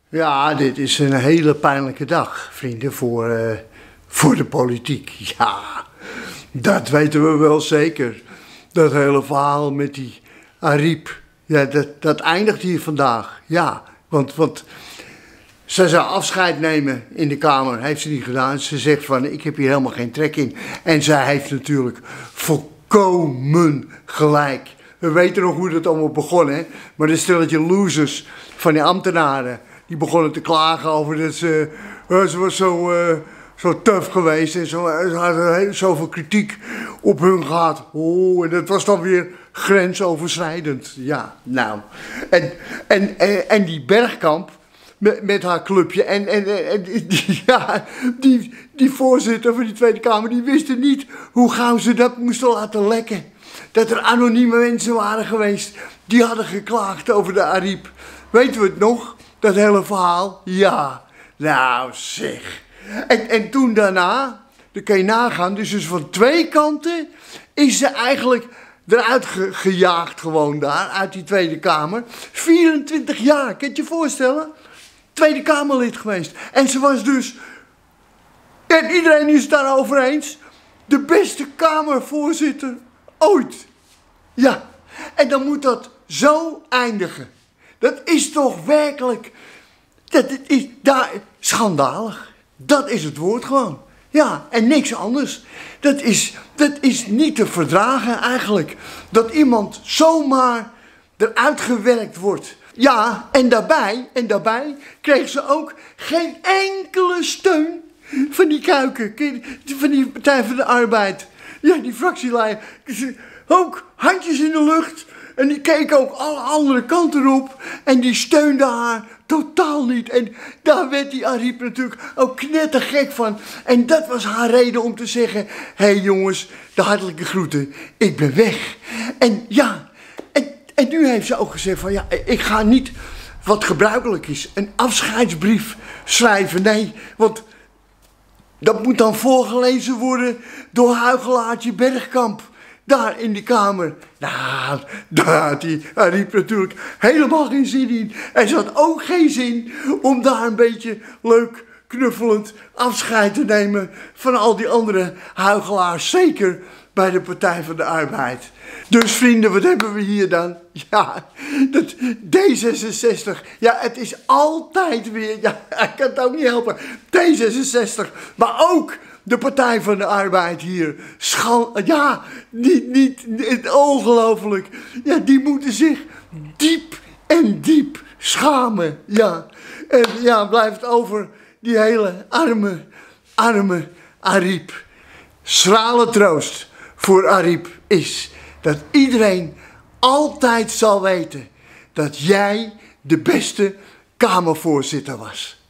Ja, dit is een hele pijnlijke dag, vrienden, voor de politiek. Ja, dat weten we wel zeker. Dat hele verhaal met die Ariep, ja, dat eindigt hier vandaag. Ja, want ze zou afscheid nemen in de Kamer, heeft ze niet gedaan. Ze zegt van, ik heb hier helemaal geen trek in. En zij heeft natuurlijk volkomen gelijk. We weten nog hoe dat allemaal begon, hè. Maar de stelletje losers van die ambtenaren, die begonnen te klagen over dat ze was zo tough geweest en ze hadden zoveel kritiek op hun gehad. Oh, en dat was dan weer grensoverschrijdend. Ja, nou. En die Bergkamp met haar clubje en die voorzitter van die Tweede Kamer, die wisten niet hoe gauw ze dat moesten laten lekken. Dat er anonieme mensen waren geweest die hadden geklaagd over de Ariep. Weten we het nog? Dat hele verhaal? Ja, nou zeg. En toen daarna, dan kan je nagaan, dus van twee kanten is ze eigenlijk eruit gejaagd gewoon daar, uit die Tweede Kamer. 24 jaar, kan je je voorstellen? Tweede Kamerlid geweest. En ze was dus, en iedereen is het daarover eens, de beste Kamervoorzitter ooit. Ja, en dan moet dat zo eindigen. Dat is toch werkelijk, schandalig. Dat is het woord gewoon. Ja, en niks anders. Dat is niet te verdragen eigenlijk. Dat iemand zomaar eruit gewerkt wordt. Ja, en daarbij kreeg ze ook geen enkele steun van die Kuiken, van die Partij van de Arbeid. Ja, die fractieleider. Ook handjes in de lucht. En die keek ook alle andere kanten op. En die steunde haar totaal niet. En daar werd die Ariep natuurlijk ook knettergek van. En dat was haar reden om te zeggen, hé jongens, de hartelijke groeten, ik ben weg. En ja, en nu heeft ze ook gezegd van, ja, ik ga niet, wat gebruikelijk is, een afscheidsbrief schrijven. Nee, want dat moet dan voorgelezen worden door huichelaartje Bergkamp. Daar in die Kamer. Nou, daar had die Ariep natuurlijk helemaal geen zin in. En ze had ook geen zin om daar een beetje leuk knuffelend afscheid te nemen van al die andere huichelaars. Zeker bij de Partij van de Arbeid. Dus vrienden, wat hebben we hier dan? Ja, dat D66. Ja, het is altijd weer, ja, ik kan het ook niet helpen. D66, maar ook de Partij van de Arbeid hier. Ja, niet ongelooflijk. Ja, die moeten zich diep schamen. Ja, en ja, blijft over die hele arme Ariep. Schrale troost voor Ariep is dat iedereen altijd zal weten dat jij de beste Kamervoorzitter was.